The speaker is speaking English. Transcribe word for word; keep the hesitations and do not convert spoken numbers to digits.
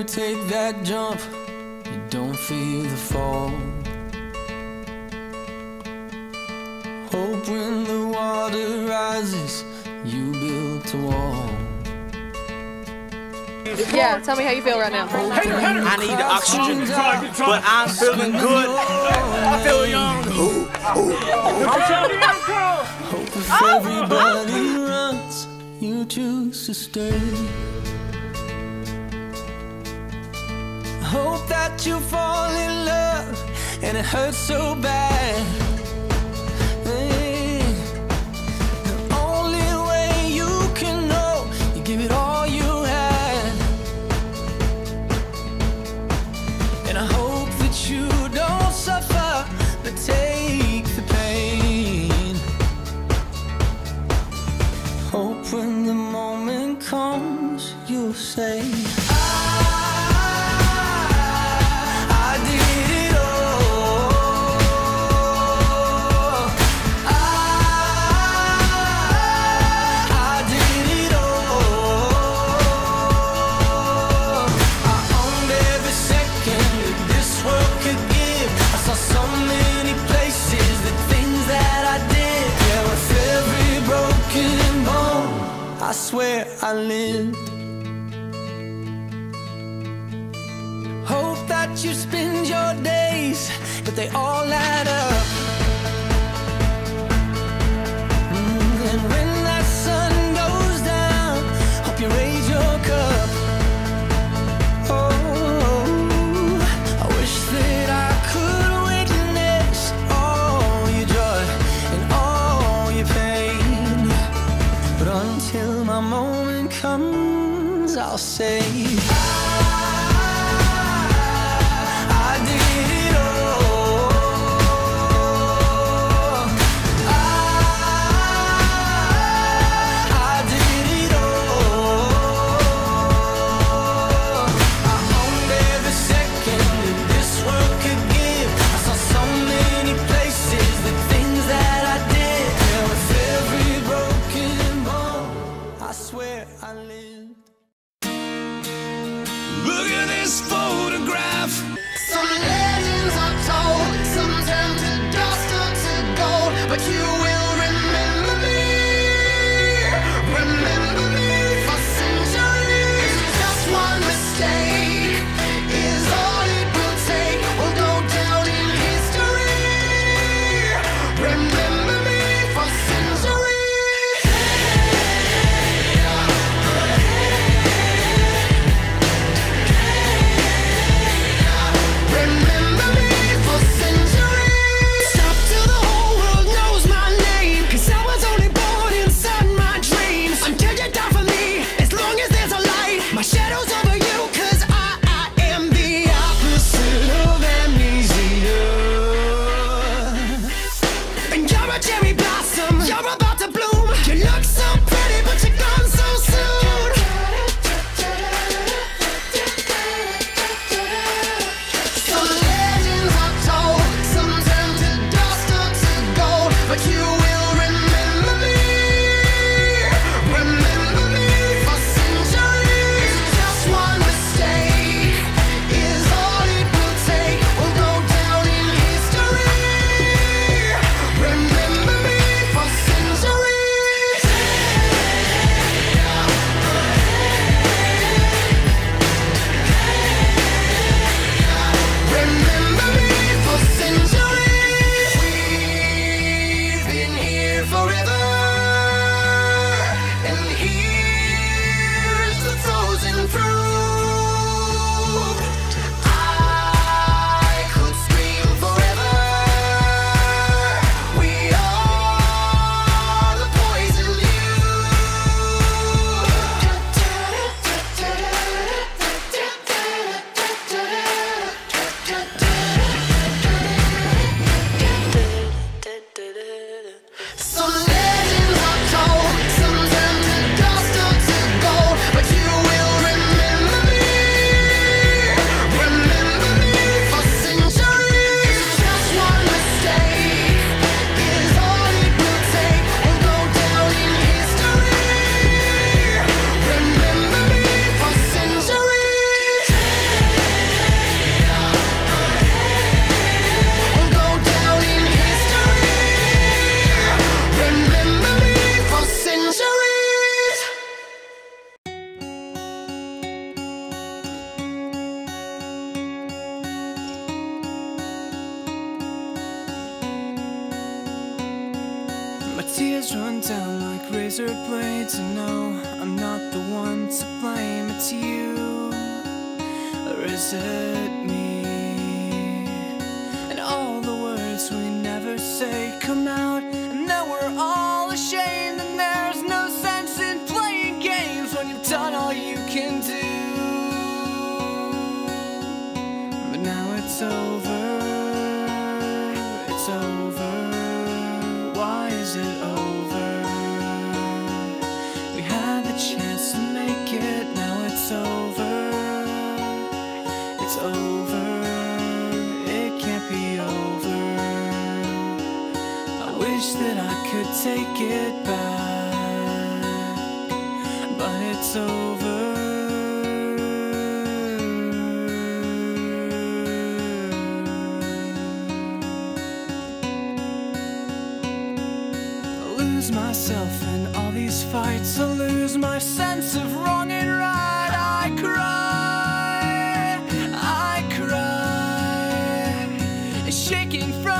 take that jump, you don't feel the fall. Hope when the water rises, you built a wall. Yeah, tell me how you feel right now. I need the oxygen, but I'm feeling good. I feel young. Hope if everybody runs, you choose to stay. Hope that you fall in love and it hurts so bad. Hey, the only way you can know, you give it all you had. And I hope that you don't suffer, but take the pain. Hope when the moment comes, you'll say, I swear I lived. Hope that you spend your days, but they all add up. Mm, and when that sun goes down, hope you raise your cup. Oh, I wish that I could witness all your joy and all your pain, but until my moment comes, I'll say, I, I did it all. tears run down like razor blades, and no, I'm not the one to blame. It's you, or is it me? And all the words we never say come out, and now we're all ashamed. And there's no sense in playing games when you've done all you can do. But now it's over, it's over. Why is it over? We had the chance to make it, now it's over. It's over, it can't be over. I wish that I could take it back, but it's over. Lose myself in all these fights, I lose my sense of wrong and right. I cry, I cry, shaking from